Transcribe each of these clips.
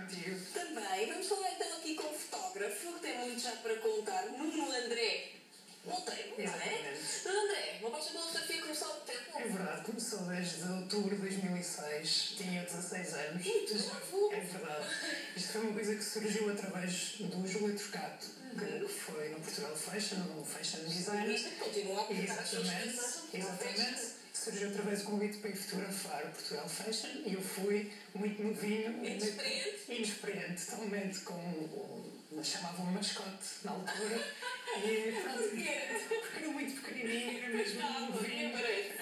contigo? Também. Vamos falar então aqui com o fotógrafo, que tem muito já para contar, Nuno André Monteiro, não é? Exatamente. Nuno André, uma paixão pela fotografia começou há muito tempo. É verdade, começou desde outubro de 2006, tinha 16 anos. Muito novo. É verdade. Isto foi uma coisa que surgiu através do Júlio Trocato, que foi no Portugal Fashion, no Fashion Design. Isto continua a apontar as suas Exatamente, coisas. exatamente. Surgiu através do convite para ir fotografar o Portugal Fashion e eu fui muito novinho. Inexperiente, totalmente, chamavam-me mascote na altura. E pronto, porque era muito pequenininho, era mesmo novinho.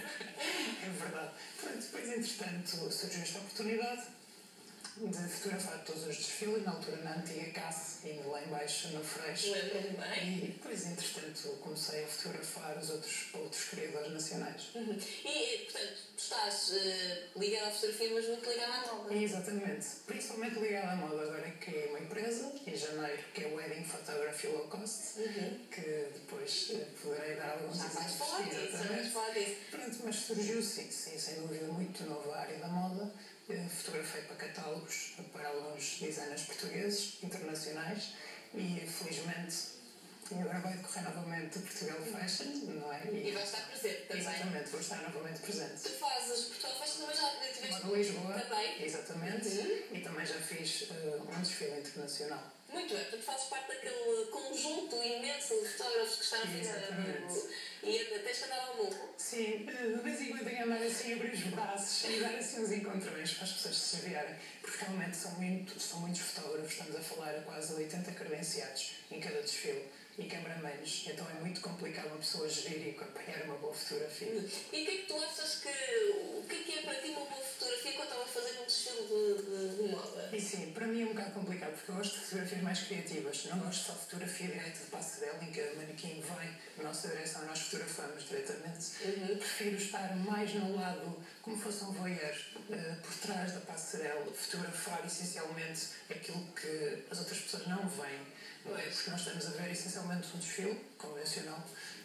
É verdade. Pronto, depois, entretanto, surgiu esta oportunidade de fotografar todos os desfiles, na altura na antiga CAS, ainda lá embaixo no Freixo. Lembro-me bem. E depois, entretanto, comecei a fotografar os outros criadores nacionais. E, portanto, tu estás ligado à fotografia, mas muito ligado à moda. Exatamente. Principalmente ligado à moda. Agora criei uma empresa, em janeiro, que é o Wedding Photography Low Cost, que depois poderei dar alguns Já vais exemplos. falar disso, já vais falar disso. Pronto, mas surgiu, sim, sem dúvida, muito nova a área da moda. Fotografei para catálogos, para alguns designers portugueses, internacionais, e felizmente agora vai decorrer novamente o Portugal Fashion, não é? E vai estar presente também. Exatamente, vou estar novamente presente. Tu fazes Portugal Fashion, também já tiveste Agora Lisboa, também. exatamente, e também já fiz um desfile internacional. Muito bem, portanto fazes parte daquele conjunto imenso de fotógrafos que está a fazer. E tens que andar ao morro. Sim, de vez em quando tenho que andar assim, abrir os braços e dar assim uns encontrões para as pessoas se chavearem, porque realmente são muitos fotógrafos, estamos a falar a quase 80 credenciados em cada desfile e cameramanos, então é muito complicado uma pessoa gerir e acompanhar uma boa fotografia. E o que é que tu achas o que é para ti uma boa fotografia quando estava a fazer um desfile de moda? E sim, para mim é um bocado complicado, porque eu gosto de fotografias mais criativas, não gosto só de fotografia direta de passarela em que a manequim vem na nossa direção e nós fotografamos diretamente. Prefiro estar mais no lado, como fosse um voyeur, por trás da passarela, fotografar essencialmente aquilo que as outras pessoas não veem. Porque nós estamos a ver essencialmente um desfile convencional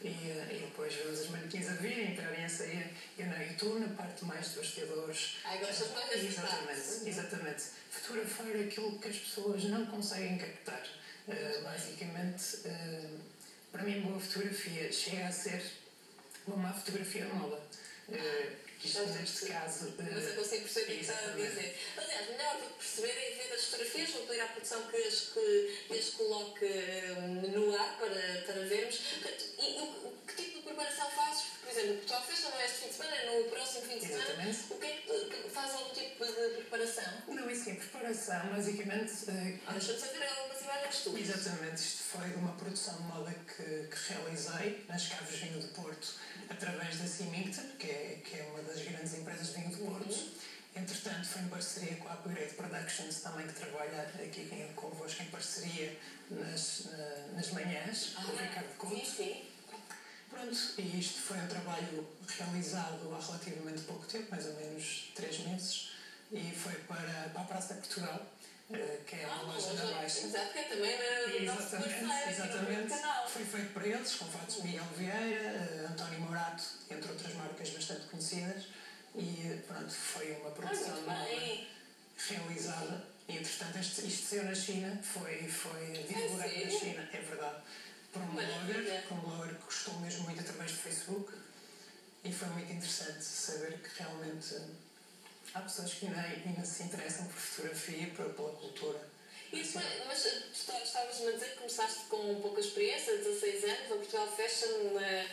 e depois vemos as manequins a virem, entrarem a sair. Eu não, eu estou na parte mais de bastidores. Gostas mais dessa parte. Exatamente. Fotografar aquilo que as pessoas não conseguem captar. Basicamente, para mim, boa fotografia chega a ser uma má fotografia de moda. Isto neste caso. Mas eu consigo perceber o que está a dizer. Aliás, melhor do que perceber é ver as fotografias, vou pedir à produção que as coloque no ar para vermos. E que tipo de preparação fazes? Por exemplo, o Portugal Fashion não é este fim de semana, é no próximo fim de semana. Exatamente. O que é que faz algum tipo de preparação? Não, isso é preparação, basicamente. Deixa-me saber algumas imagens tuas. Exatamente, isto foi de uma produção de moda que realizei nas Caves de Vinho do Porto, através da Symington, que é uma das grandes empresas de vinho do Porto. Entretanto, foi em parceria com a Upgrade Productions, também que trabalha aqui convosco em parceria nas manhãs, com o Ricardo Couto. Sim. Pronto, e isto foi um trabalho realizado há relativamente pouco tempo, mais ou menos 3 meses, e foi para a Praça de Portugal, que é a loja da Baixa. Exato, que é também nosso parceiro. Exatamente. Foi feito para eles, com fatos de Miguel Vieira, António Morato, entre outras marcas bastante conhecidas, e pronto, foi uma produção realizada. E entretanto, isto saiu na China, foi divulgado na China, é verdade, por um blogger que gostou mesmo muito através do Facebook, e foi muito interessante saber que realmente há pessoas que ainda se interessam por fotografia e pela cultura. Mas estavas-me a dizer que começaste com pouca experiência, 16 anos, no Portugal Fashion.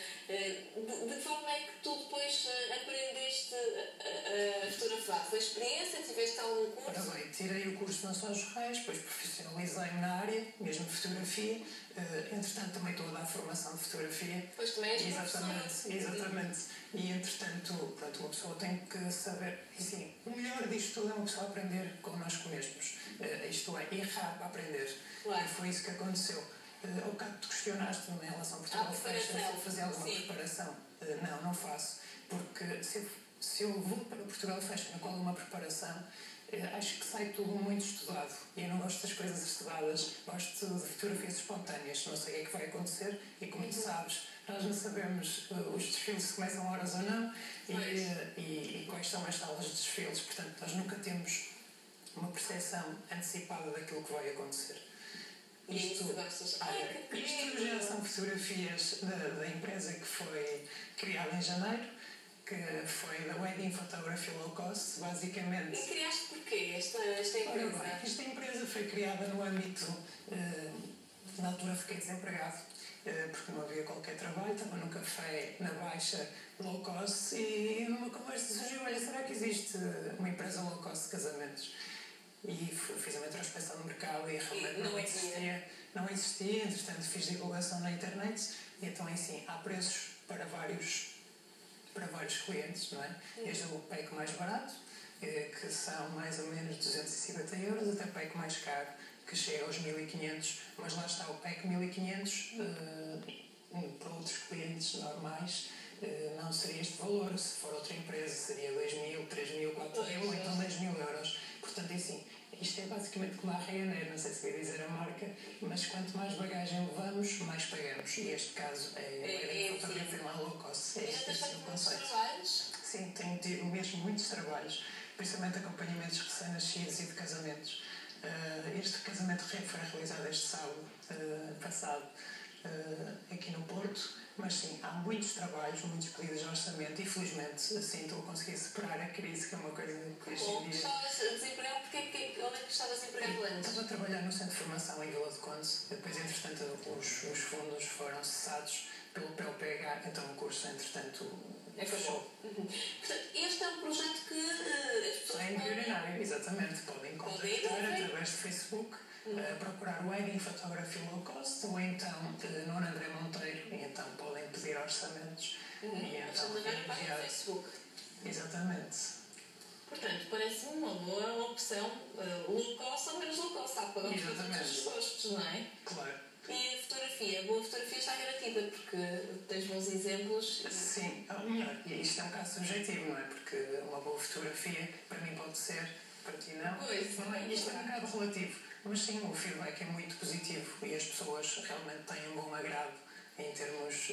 De que forma é que tu depois aprendeste a fotografar? Foi experiência? Tiveste algum curso? Ora bem, tirei o curso de Nações Reis, depois profissionalizei-me na área, mesmo fotografia. Entretanto, também estou a dar formação de fotografia. Pois também és professora. Exatamente. E entretanto, pronto, uma pessoa tem que saber. Assim, o melhor disto tudo é uma pessoa aprender connosco mesmos. Isto é, errar para aprender. Claro. E foi isso que aconteceu. Ao bocado te questionaste-me em relação a Portugal Fashion, se eu fazer alguma preparação. Não faço. Porque se eu vou para o Portugal Fashion com alguma preparação, acho que sai tudo muito estudado. E eu não gosto das coisas estudadas, gosto de fotografias espontâneas. Não sei o que é que vai acontecer e, como tu sabes, nós não sabemos os desfiles se começam horas ou não e quais são as salas de desfiles. Portanto, nós nunca temos uma percepção antecipada daquilo que vai acontecer. Isto já são fotografias da empresa que foi criada em janeiro, que foi da Wedding Photography Low Cost, basicamente. E criaste porquê esta empresa? Esta empresa foi criada no âmbito... na altura fiquei desempregado, porque não havia qualquer trabalho, estava num café na Baixa low cost e numa conversa surgiu, olha, será que existe uma empresa low cost de casamentos? E fiz uma introspeção no mercado e realmente não existia, entretanto fiz divulgação na internet e então assim, há preços para vários clientes, não é? Desde o pack mais barato, que são mais ou menos 250 euros, até o pack mais caro, que chega aos 1500, mas lá está o pack 1500 para outros clientes normais não seria este valor, se for outra empresa seria 2000, 3000, 4000 ou então 10.000 euros. Portanto, assim, isto é basicamente como a Ryanair, não sei se quer dizer a marca, mas quanto mais bagagem levamos, mais pagamos. E este caso é a fotografia lá low cost. Este é o conceito. Sim, tenho tido mesmo muitos trabalhos, principalmente acompanhamentos recém-nascidos e de casamentos. Este casamento foi realizado este sábado passado aqui no Porto, mas sim, há muitos trabalhos, muitos pedidos de orçamento e felizmente assim estou a conseguir superar a crise, que é uma coisa que hoje em dia... Estavas desempregado, onde é que estavas desempregado antes? Estava a trabalhar no centro de formação em Vila de Conde, depois entretanto os fundos foram cessados pelo PLPH, então o curso entretanto fechou. Portanto, este é um projeto que as pessoas é embrionário, exatamente, podem contactar através do Facebook, procurar Wedding Photography Low Cost ou então no André Monteiro e então podem pedir orçamentos e então enviar no Facebook. Exatamente. Portanto, parece-me uma boa opção, low cost ou menos low cost, há para os gostos, não é? Claro. E a fotografia? A boa fotografia está garantida, porque tens bons exemplos. Sim, melhor, e isto é um caso subjetivo, não é? Porque uma boa fotografia, para mim pode ser, para ti não. Pois. Não é? Isto é um bocado relativo, mas sim, o feedback é muito positivo e as pessoas realmente têm um bom agrado em termos,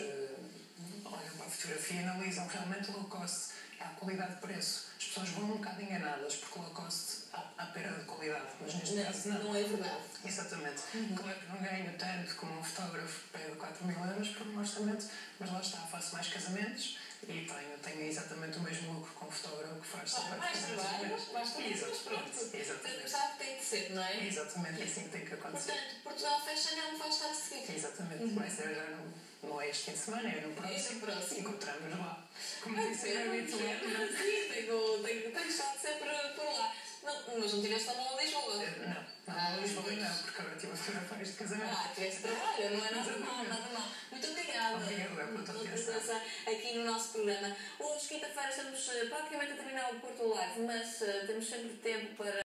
olham para a fotografia e analisam realmente low cost, há qualidade de preço. As pessoas vão um bocado enganadas, porque low cost há perda de qualidade, mas neste caso não. Não é verdade. Exatamente. Claro que não ganho tanto como um fotógrafo que pede 4.000 euros por um orçamento, mas lá está, faço mais casamentos e tenho exatamente o mesmo lucro com o fotógrafo que faz mais trabalho, mais trabalho. Exatamente. Sabe que tem que ser, não é? Exatamente, é assim que tem que acontecer. Portanto, Portugal Fashion não vai estar a seguir. Exatamente, vai ser já não é este fim de semana, é no próximo. Encontramos lá. Como disse, é habitual. Sim, tenho estado sempre por lá. Não, mas não tiveste a mão a Lisboa? Não, Lisboa não, porque agora estive a fotografar este casamento. Tiveste trabalho, não é nada mal. Muito obrigada. Obrigada por tua presença aqui no nosso programa. Hoje, quinta-feira, estamos praticamente a terminar o Porto Live, mas temos sempre tempo para